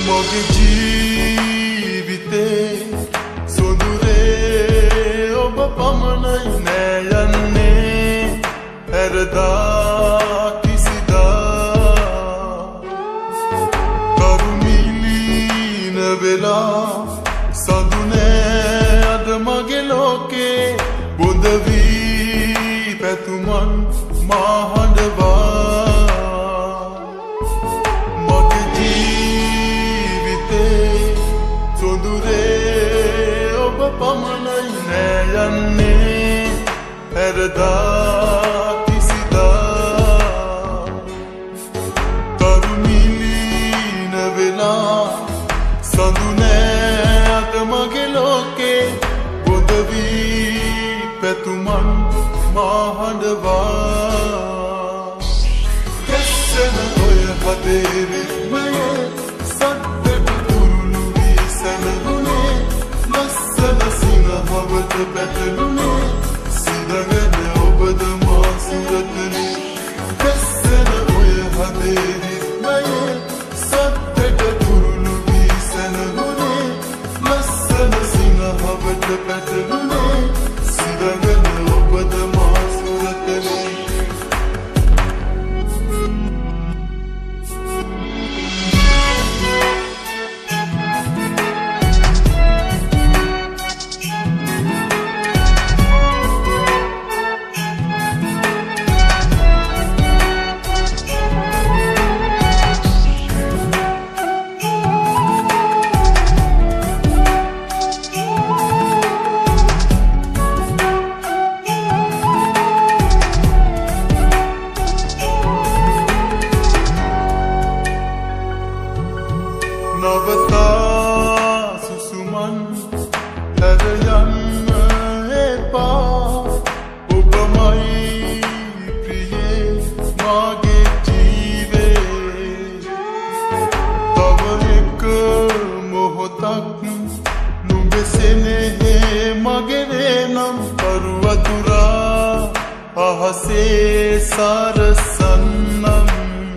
මගේ ජීවිතේ සොඳුරේ ඔබ පමණයි නෑ යන්නේ හැරදා කිසිදා කරුමිලීන වෙලා සඳු නෑ අද මගේ ලෝකේ බොඳ වී පැතුමන් මා හඬවා මගේ ජීවිතේ සොඳුරේ ඔබ පමණයි නෑ යන්නේ හැරදා කිසිදා කරුමිලීන වෙලා සඳු නෑ අද මගේ ලෝකේ බොඳ වී පැතුමන් මා හඬවා කැස්සෙන ඔය හදේ රිද්මයේ සද්දට තුරුළු වී සැනගුණේ ලස්සන සිනහවට පැටළුනේ සිඳගෙන ඔබද මා සුරතනේ කැස්සෙන ඔය හදේ රිද්මයේ සද්දට තුරුළු වී සැනගුණේ ලස්සන සිනහවට පැටළුනේ සිඳගෙන ඔබද මා සුරතනේ නවතා සුසුමන් හැර යන්න එපා ඔබමයි ප්‍රියේ මාගේ ජීවේ තව එක මොහොතක් නුඹේ සෙනෙහේ මගේ නම් පරුවතුරා අහසේ සරසන්නම්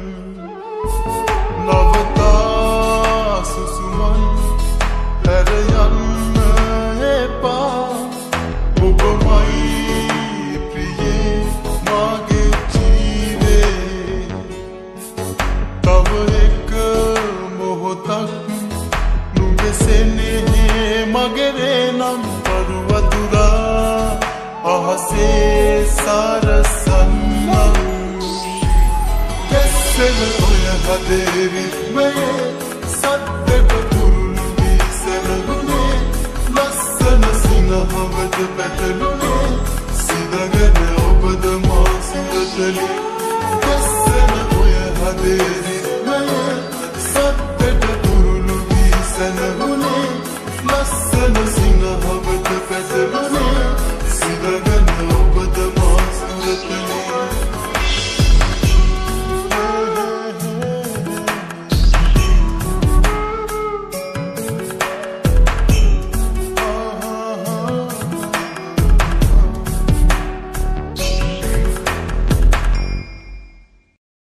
නවතා සුසුමන් හැර යන්න එපා ඔබමයි ප්‍රියේ මාගේ ජීවේ තව එක මොහොතක් නුඹේ සෙනෙහේ මගේ නම් පරුවතුරා අහසේ සරසන්නම් කැස්සෙන ඔය හදේ රිද්මයේ සද්දට තුරුළු වී සැනගුණේ ලස්සන සිනහවට පැටළුනේ සිඳගෙන ඔබද මා සුරතනේ කැස්සෙන ඔය හදේ